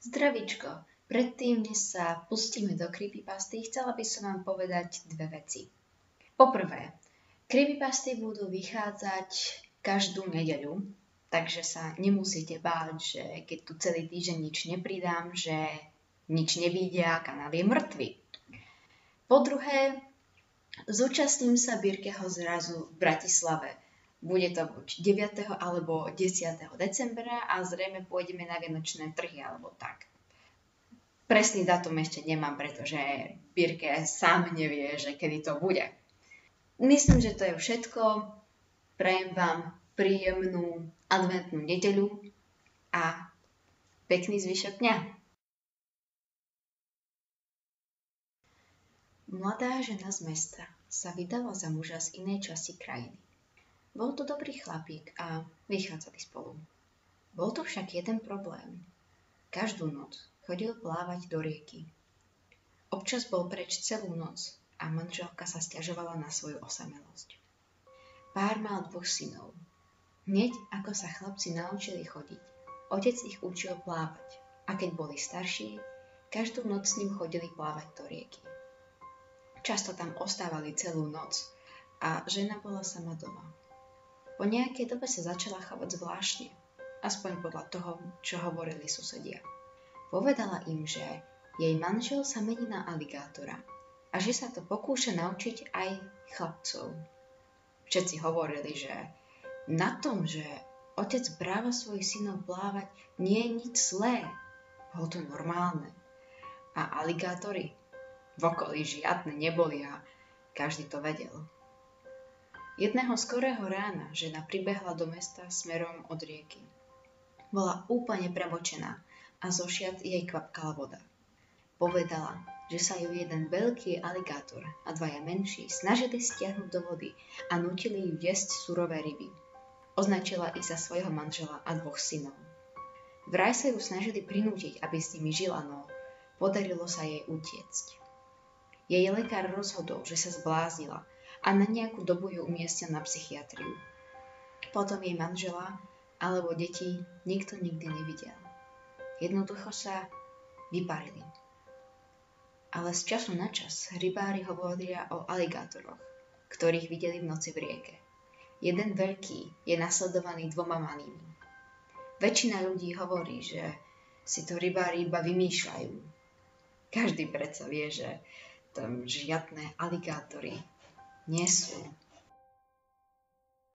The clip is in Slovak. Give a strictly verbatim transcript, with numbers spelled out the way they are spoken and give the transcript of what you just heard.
Zdravíčko, predtým, než sa pustíme do creepypasty, chcela by som vám povedať dve veci. Poprvé, creepypasty budú vychádzať každú nedeľu, takže sa nemusíte báť, že keď tu celý týždeň nič nepridám, že nič nevíde a kanál je mŕtvy. Po druhé, zúčastním sa Birkeho zrazu v Bratislave. Bude to buď deviateho alebo desiateho decembra a zrejme pôjdeme na vianočné trhy alebo tak. Presný dátum ešte nemám, pretože Birke sám nevie, že kedy to bude. Myslím, že to je všetko. Prajem vám príjemnú adventnú nedeľu a pekný zvyšok dňa. Mladá žena z mesta sa vydala za muža z inej časti krajiny. Bol to dobrý chlapík a vychádzali spolu. Bol to však jeden problém. Každú noc chodil plávať do rieky. Občas bol preč celú noc a manželka sa sťažovala na svoju osamelosť. Pár mal dvoch synov. Hneď ako sa chlapci naučili chodiť, otec ich učil plávať a keď boli starší, každú noc s ním chodili plávať do rieky. Často tam ostávali celú noc a žena bola sama doma. Po nejakej dobe sa začala chovať zvláštne, aspoň podľa toho, čo hovorili susedia. Povedala im, že jej manžel sa mení na aligátora a že sa to pokúša naučiť aj chlapcov. Všetci hovorili, že na tom, že otec bráva svojich synov plávať, nie je nič zlé. Bolo to normálne. A aligátory v okolí žiadne neboli a každý to vedel. Jedného skorého rána žena pribehla do mesta smerom od rieky. Bola úplne premočená a zo šiat jej kvapkala voda. Povedala, že sa ju jeden veľký aligátor a dvaja menší snažili stiahnuť do vody a nútili ju jesť surové ryby. Označila ich za svojho manžela a dvoch synov. Vraj sa ju snažili prinútiť, aby s nimi žila, no podarilo sa jej utiecť. Jej lekár rozhodol, že sa zbláznila a na nejakú dobu ju umiestnil na psychiatriu. Potom jej manžela alebo deti nikto nikdy nevidel. Jednoducho sa vyparili. Ale z času na čas rybári hovoria o aligátoroch, ktorých videli v noci v rieke. Jeden veľký je nasledovaný dvoma malými. Väčšina ľudí hovorí, že si to rybári iba vymýšľajú. Každý predsa vie, že tam žiadne aligátory nie sú.